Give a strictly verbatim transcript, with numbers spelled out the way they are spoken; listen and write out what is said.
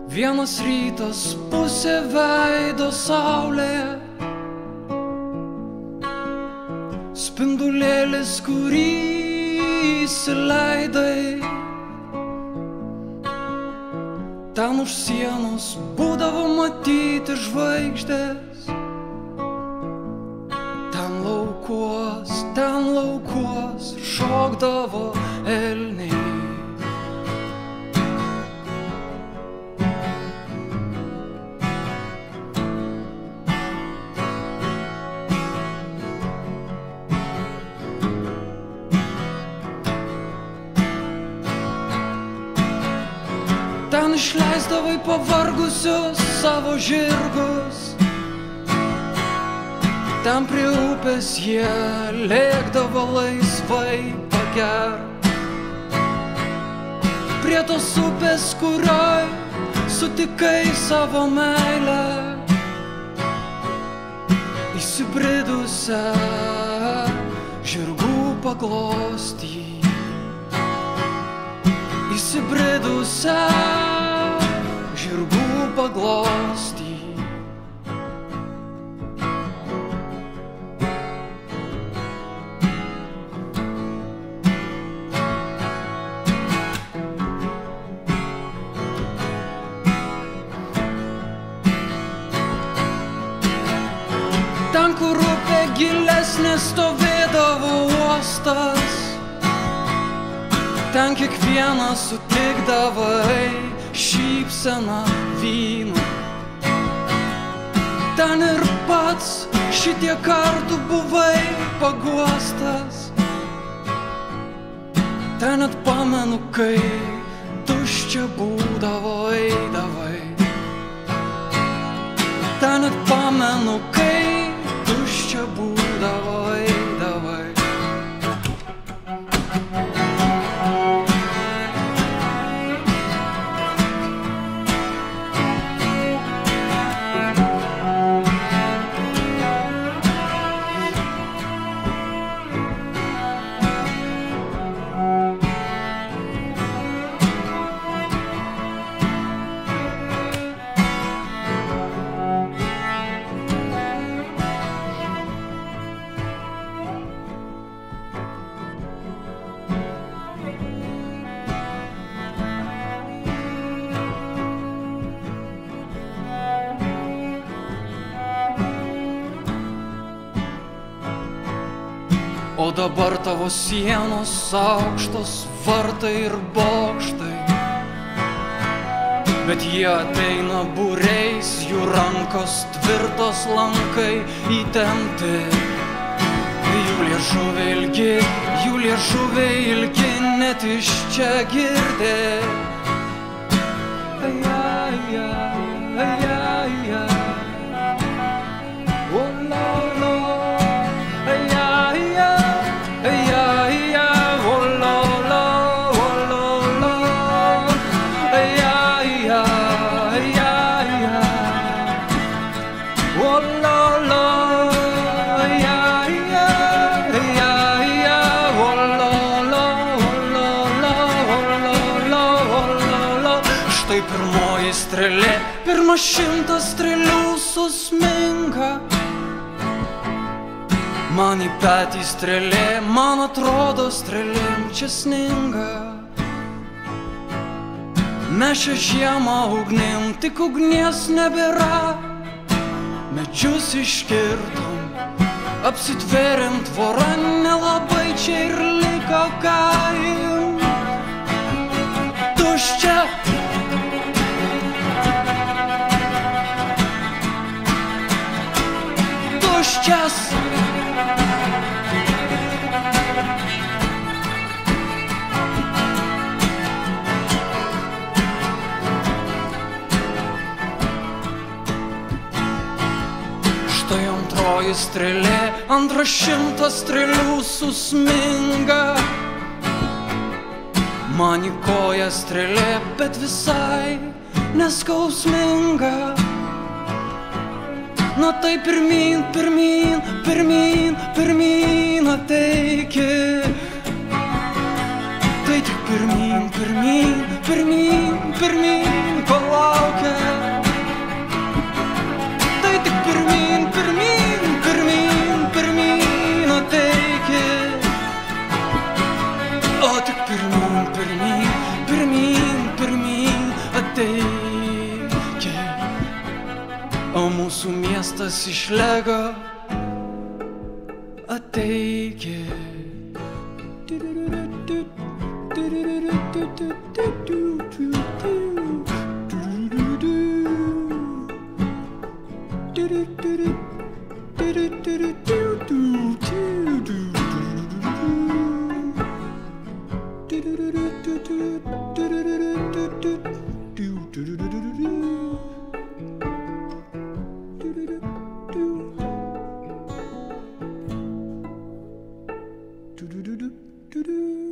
Vienas rytas, pusė veido saulėje, spindulėlis, kurį įsileidai. Ten už sienos būdavo matyti žvaigždės. Ten laukuos, ten laukuos šokdavo elniai. Ten išleisdavai pavargusius savo žirgus. Ten prie upės jie lėkdavo laisvai pagert. Prie tos upės, kurioj sutikai savo meilę, įsibridusią žirgų paglostį. Įsibridusią žirgų paglostį. Ten, kur upė gilesnė, stovėdavo uostas. Ten kiekvieną sutikdavai šypseną vynu. Ten ir pats šitie kartų buvai paguostas. Ten net pamenu, kai tuščia būdavo eidavai. Ten net pamenu, kai tuščia būdavo eidavai. O dabar tavo sienos aukštos, vartai ir bokštai, bet jie ateina būriais, jų rankos tvirtos, lankai įtempti. Jų liežuviai ilgi, jų liežuviai ilgi, net iš čia girdė. Ai, ai, ai, ai, ai, ai. Štai pirmoji strėlė, pirma šimtas strėlių susminga. Man į petį strėlė, man atrodo strėlėm čia sninga. Mes šią žiemą ugnim, tik ugnies nebėra. Medžius iškirtom, apsitvėrėm tvorą, nelabai čia ir liko ką imt. Tuščia. Tuščias. Štai antroji strėlė, antra šimtas strėlių susminga. Man į koją strėlė, bet visai neskausminga. Na tai pirmyn, pirmyn, pirmyn, pirmyn ateiki. Tai tik pirmyn, pirmyn, pirmyn, pirmyn, palauk Kartas iš Lego ateikit. Do do do do do do.